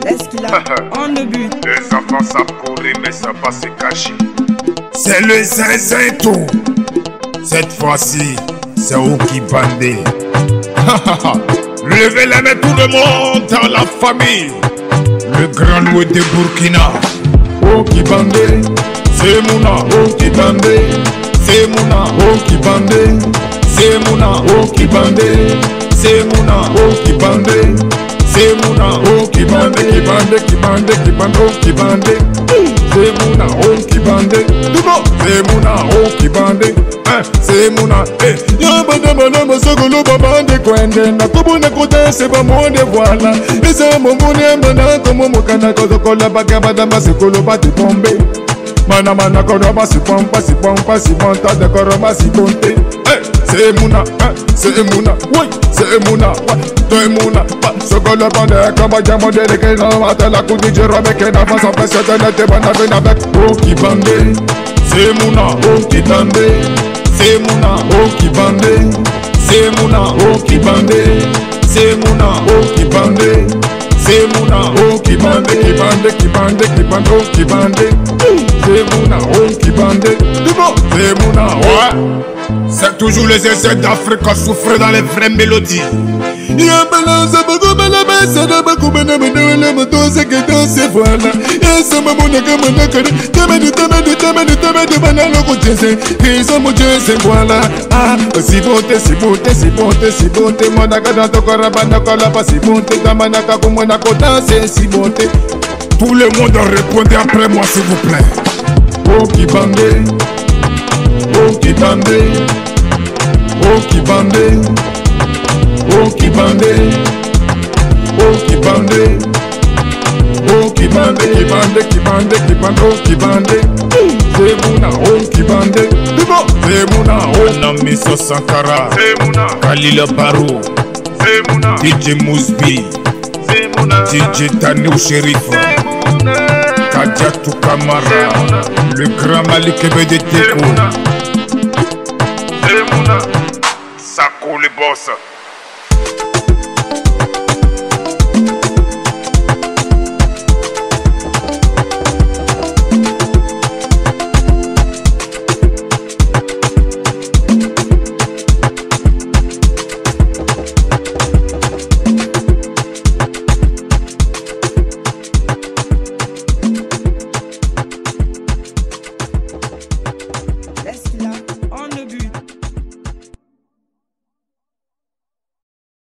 Est-ce qu'il a en le but? Les enfants savent courir mais ça pas se cacher. C'est le zinzin tout. Cette fois-ci, c'est où qui bandé. Levez la main tout le monde dans la famille. Le grand loup de Burkina. Oh qui bandé. C'est Mouna. Oh qui bandé. C'est Mouna. Oh qui bandé. C'est Mouna. Oh qui bandé. C'est Mouna. Oh qui bandé. C'est Mouna. Oh qui bandé. Qui bandé. Qui bandé. Qui bandé. Oh qui bandé. C'est Mouna. Oh qui bandé. C'est Mouna. Oh qui bandé. C'est Mouna. Y'a madame Sogolo Babande Kwende. Na kubu na kote se ba monde voilà. Isa momone mbana komo mokana kozo kola bagabada masikolo bati pombe. Mana mana kono basi pompa si pompa si monta de koro basi ponte. C'est Mouna. C'est Mouna. Oui, c'est Mouna. C'est Mouna. Sogolo bande kama jamo de ke na mata la kudi jero me ke na fa sa pesa de te bana bena avec. Oh qui bande. C'est Mouna. Oh qui bande. C'est Mouna, oh qui bandé. C'est Mouna, oh qui bandé. C'est Mouna, oh qui bandé. C'est Mouna, oh qui bandé. Qui bandé, qui bandé, qui bandé, oh qui bandé. C'est Mouna, oh qui bandé. C'est Mouna, ouais. C'est toujours les essais d'Afrique à souffrir dans les vraies mélodies. Y'a balance à beaucoup de la baisse, à beaucoup de la moto, c'est que dans ces voiles. Y'a ça, maman, n'a qu'à mon accord. T'amènes de banane au côté, ils sont mon Dieu, c'est voilà. Ah, si bonté, si bonté, si bonté, si bonté, mon accord dans ton corps, pas si bonté, ta manaka, comme mon accord, c'est si bonté. Tout le monde répondez après moi, s'il vous plaît. Oh qui bandé. Oh qui bandé. Oh qui bandé. Oh qui bandé. Oh qui bandé. Oh qui bandé. Qui bandé. Qui bandé. Qui bandé. Oh qui bandé. C'est Mouna. Oh qui bandé. C'est Mouna. Oh Namiso Sankara. C'est Mouna. Khalil Barou. C'est Mouna. DJ Mousbi. C'est Mouna. DJ Tanou Sherif. C'est Mouna. Kadiatou Kamara. Le grand Malik de Teko. C'est Mouna. Sako le boss.